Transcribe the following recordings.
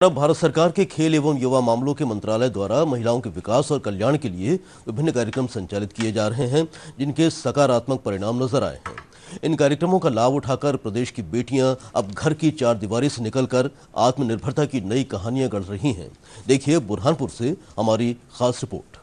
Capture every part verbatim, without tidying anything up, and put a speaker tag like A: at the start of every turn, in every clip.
A: अब भारत सरकार के खेल एवं युवा मामलों के मंत्रालय द्वारा महिलाओं के विकास और कल्याण के लिए विभिन्न कार्यक्रम संचालित किए जा रहे हैं, जिनके सकारात्मक परिणाम नजर आए हैं। इन कार्यक्रमों का लाभ उठाकर प्रदेश की बेटियां अब घर की चार दीवारी से निकलकर आत्मनिर्भरता की नई कहानियां गढ़ रही हैं। देखिए बुरहानपुर से हमारी खास रिपोर्ट।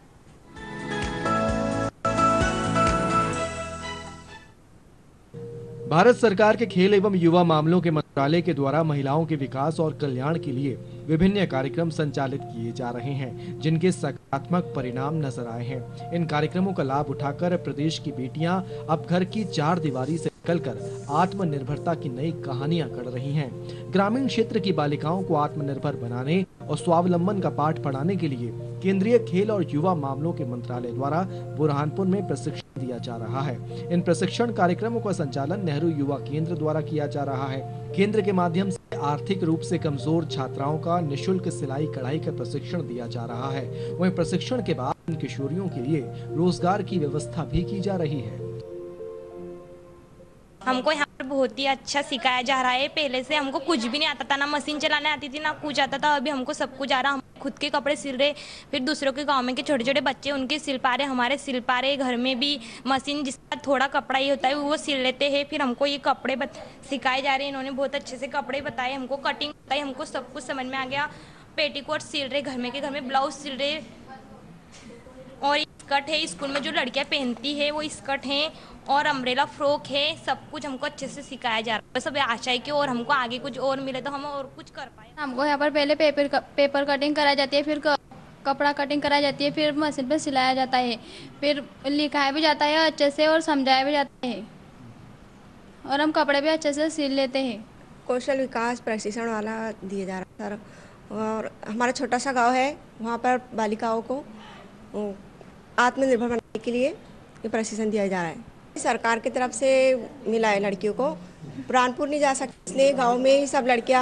B: भारत सरकार के खेल एवं युवा मामलों के मंत्रालय के द्वारा महिलाओं के विकास और कल्याण के लिए विभिन्न कार्यक्रम संचालित किए जा रहे हैं, जिनके सकारात्मक परिणाम नजर आए हैं। इन कार्यक्रमों का लाभ उठाकर प्रदेश की बेटियां अब घर की चार दीवारी से निकलकर आत्मनिर्भरता की नई कहानियां गढ़ रही हैं। ग्रामीण क्षेत्र की बालिकाओं को आत्मनिर्भर बनाने और स्वावलंबन का पाठ पढ़ाने के लिए केंद्रीय खेल और युवा मामलों के मंत्रालय द्वारा बुरहानपुर में प्रशिक्षण दिया जा रहा है। इन प्रशिक्षण कार्यक्रमों का संचालन नेहरू युवा केंद्र द्वारा किया जा रहा है। केंद्र के माध्यम से आर्थिक रूप से कमजोर छात्राओं का निःशुल्क सिलाई कढ़ाई का प्रशिक्षण दिया जा रहा है। वहीं प्रशिक्षण के बाद इन किशोरियों के लिए रोजगार की व्यवस्था भी की जा रही है।
C: हमको यहाँ पर बहुत ही अच्छा सिखाया जा रहा है। पहले से हमको कुछ भी नहीं आता था, ना मशीन चलाने आती थी, ना कुछ आता था। अभी हमको सब कुछ आ रहा। हम खुद के कपड़े सिल रहे, फिर दूसरों के गांव में के छोटे छोटे बच्चे उनके सिल पा रहे, हमारे सिल पा रहे। घर में भी मशीन जिसका थोड़ा कपड़ा ही होता है वो सिल लेते हैं। फिर हमको ये कपड़े सिखाए जा रहे हैं। इन्होंने बहुत अच्छे से कपड़े बताए, हमको कटिंग बताई, हमको सब कुछ समझ में आ गया। पेटीकोट सिल रहे, घर में के घर में ब्लाउज सिल रहे, और स्कर्ट है स्कूल में जो लड़कियां पहनती है वो स्कर्ट है, और अम्ब्रेला फ्रॉक है। सब कुछ हमको अच्छे से सिखाया जा रहा है। सब आशा है कि और हमको आगे कुछ और मिले तो हम और कुछ कर पाए।
D: हमको यहाँ पर पहले पेपर पेपर कटिंग कराई जाती है, फिर कपड़ा कटिंग कराई जाती है, फिर मशीन पे सिलाया जाता है, फिर लिखाया भी जाता है अच्छे से और समझाया भी जाता है, और हम कपड़े भी अच्छे से सिल लेते हैं।
E: कौशल विकास प्रशिक्षण वाला दिया जा रहा है सर। और हमारा छोटा सा गाँव है, वहाँ पर बालिकाओं को आत्मनिर्भर बनाने के लिए ये प्रशिक्षण दिया जा रहा है। सरकार की तरफ से मिला है। लड़कियों को बुरहानपुर नहीं जा सकती, इसलिए गांव में ही सब लड़कियां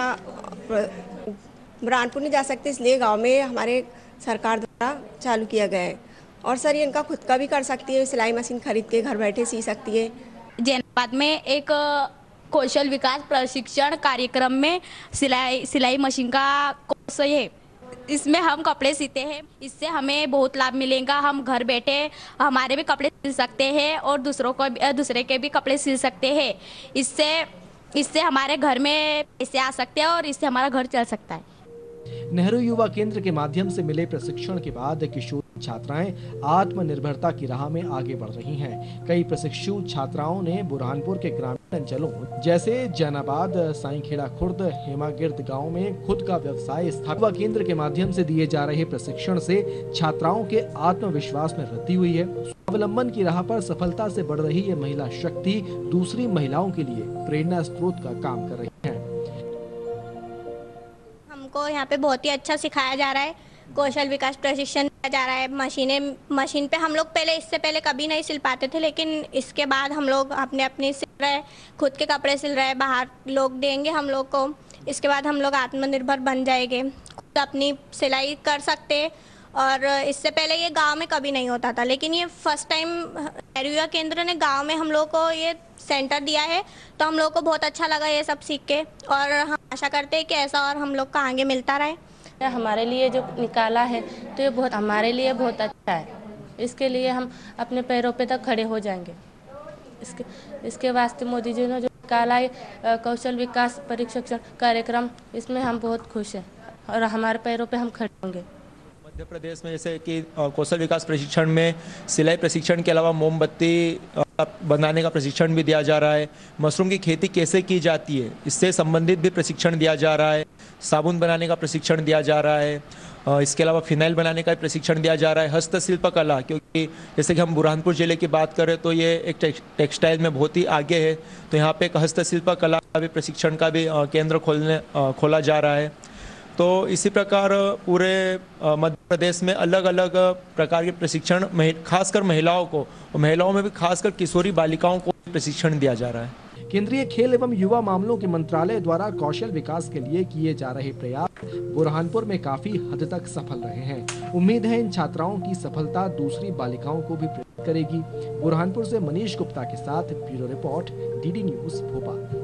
E: बुरहानपुर नहीं जा सकती, इसलिए गांव में हमारे सरकार द्वारा चालू किया गया है। और सर ये इनका खुद का भी कर सकती है, सिलाई मशीन खरीद के घर बैठे सी सकती है।
F: जैनाबाद में एक कौशल विकास प्रशिक्षण कार्यक्रम में सिलाई सिलाई मशीन का कोर्स है। इसमें हम कपड़े सीते हैं, इससे हमें बहुत लाभ मिलेगा। हम घर बैठे हमारे भी कपड़े सिल सकते हैं और दूसरों को दूसरे के भी कपड़े सिल सकते हैं। इससे इससे हमारे घर में पैसे आ सकते हैं और इससे हमारा घर चल सकता है।
B: नेहरू युवा केंद्र के माध्यम से मिले प्रशिक्षण के बाद किशोर छात्राएं आत्मनिर्भरता की राह में आगे बढ़ रही हैं। कई प्रशिक्षु छात्राओं ने बुरहानपुर के ग्रामीण अंचलों जैसे जैनाबाद, साईखेड़ा खुर्द, हेमागिर्द गांव में खुद का व्यवसाय स्थापित। युवा केंद्र के माध्यम से दिए जा रहे प्रशिक्षण से छात्राओं के आत्मविश्वास में वृद्धि हुई है। स्वावलंबन की राह पर सफलता से बढ़ रही ये महिला शक्ति दूसरी महिलाओं के लिए प्रेरणा स्रोत का काम कर रही है।
G: हमको यहाँ पे बहुत ही अच्छा सिखाया जा रहा है। कौशल विकास प्रशिक्षण दिया जा रहा है। मशीनें मशीन पे हम लोग पहले इससे पहले कभी नहीं सिल पाते थे, लेकिन इसके बाद हम लोग अपने अपने सिल रहे, खुद के कपड़े सिल रहे, बाहर लोग देंगे हम लोग को। इसके बाद हम लोग आत्मनिर्भर बन जाएंगे, खुद अपनी सिलाई कर सकते। और इससे पहले ये गांव में कभी नहीं होता था, लेकिन ये फर्स्ट टाइम नेहरू युवा केंद्र ने गांव में हम लोग को ये सेंटर दिया है, तो हम लोग को बहुत अच्छा लगा ये सब सीख के। और हम आशा करते हैं कि ऐसा और हम लोग को आगे मिलता रहे।
H: हमारे लिए जो निकाला है तो ये बहुत हमारे लिए बहुत अच्छा है। इसके लिए हम अपने पैरों पे तक खड़े हो जाएंगे। इसके इसके वास्ते मोदी जी ने जो निकाला है कौशल विकास प्रशिक्षण कार्यक्रम, इसमें हम बहुत खुश हैं और हमारे पैरों पे हम खड़े होंगे।
I: मध्य प्रदेश में जैसे कि कौशल विकास प्रशिक्षण में सिलाई प्रशिक्षण के अलावा मोमबत्ती बनाने का प्रशिक्षण भी दिया जा रहा है। मशरूम की खेती कैसे की जाती है इससे संबंधित भी प्रशिक्षण दिया जा रहा है। साबुन बनाने का प्रशिक्षण दिया जा रहा है। इसके अलावा फिनाइल बनाने का प्रशिक्षण दिया जा रहा है। हस्तशिल्प कला, क्योंकि जैसे कि हम बुरहानपुर ज़िले की बात करें तो ये एक टेक्सटाइल में बहुत ही आगे है, तो यहाँ पे एक हस्तशिल्प कला का भी प्रशिक्षण का भी केंद्र खोलने खोला जा रहा है। तो इसी प्रकार पूरे मध्य प्रदेश में अलग अलग प्रकार के प्रशिक्षण खासकर महिलाओं को, और महिलाओं में भी खासकर किशोरी बालिकाओं को प्रशिक्षण दिया जा रहा है।
B: केंद्रीय खेल एवं युवा मामलों के मंत्रालय द्वारा कौशल विकास के लिए किए जा रहे प्रयास बुरहानपुर में काफी हद तक सफल रहे हैं। उम्मीद है इन छात्राओं की सफलता दूसरी बालिकाओं को भी प्रेरित करेगी। बुरहानपुर से मनीष गुप्ता के साथ bureau report, DD news Bhopal.